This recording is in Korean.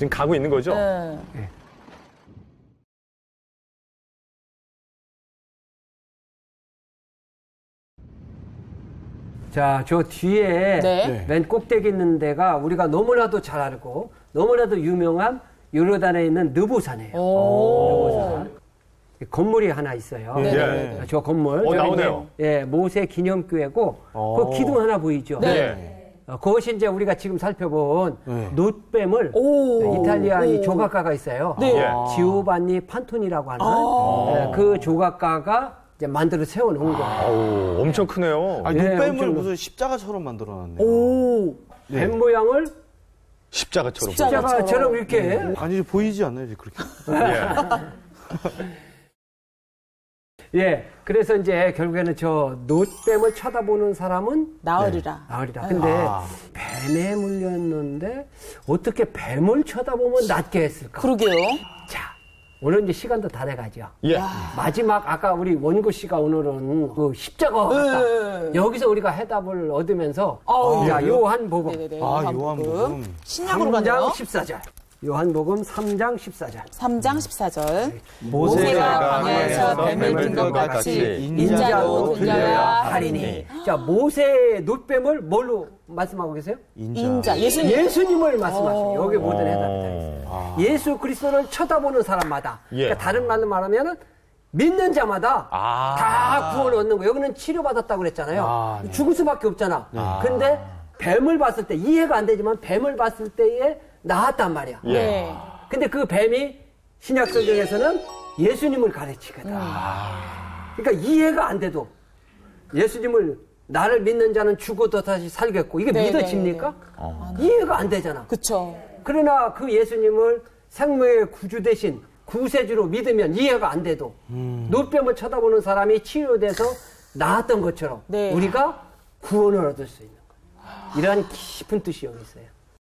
지금 가고 있는 거죠? 네. 네. 자, 저 뒤에 네. 맨 꼭대기 있는 데가 우리가 너무나도 잘 알고 너무나도 유명한 요르단에 있는 느보산이에요. 느보산. 건물이 하나 있어요. 네. 저 건물. 나오네요. 예, 모세 기념교회고 그 기둥 하나 보이죠? 네. 그것이 이제 우리가 지금 살펴본 놋뱀을 이탈리아 이 조각가가 있어요. 네. 지오반니 판토니라고 하는 그 조각가가 이제 만들어 세워놓은 거예요. 엄청 크네요. 아니, 예, 눈뱀을 엄청 무슨 십자가처럼 만들어놨네요. 오. 뱀 모양을 십자가처럼. 십자가처럼 이렇게. 아니, 보이지 않아요, 이제 그렇게. 예, 그래서 이제 결국에는 저 놋뱀을 쳐다보는 사람은 나으리라. 나으리라. 근데 뱀에 물렸는데 어떻게 뱀을 쳐다보면 낫게 했을까? 그러게요. 자, 오늘 이제 시간도 다 돼가죠. 예. 마지막 아까 우리 원구 씨가 오늘은 그 십자가 같다. 여기서 우리가 해답을 얻으면서 자, 요한복음 네네네. 요한복음. 신약으로 3장 가네요. 14절. 요한복음 3장 14절. 3장 14절. 모세가 광야에서 뱀을 든 것 같이 인자도 들려야 하리니. 자, 모세의 놋뱀을 뭘로 말씀하고 계세요? 인자. 예수님. 예수님을 말씀하시죠. 여기 모든 해답이 다 있어요. 예수 그리스도를 쳐다보는 사람마다. 그러니까 다른 말로 말하면 믿는 자마다 다 구원을 얻는 거예요. 여기는 치료받았다고 그랬잖아요. 죽을 수밖에 없잖아. 근데 뱀을 봤을 때 이해가 안 되지만 뱀을 봤을 때에 나았단 말이야. 네. 근데 그 뱀이 신약 성경에서는 예수님을 가르치거든. 그러니까 이해가 안 돼도 예수님을 나를 믿는 자는 죽어도 다시 살겠고 이게 믿어집니까? 이해가 안 되잖아. 그쵸. 그러나 그 예수님을 생명의 구주 대신 구세주로 믿으면 이해가 안 돼도 놋뱀을 쳐다보는 사람이 치유돼서 나았던 것처럼 우리가 구원을 얻을 수 있는 거예요. 이러한 깊은 뜻이 여기 있어요.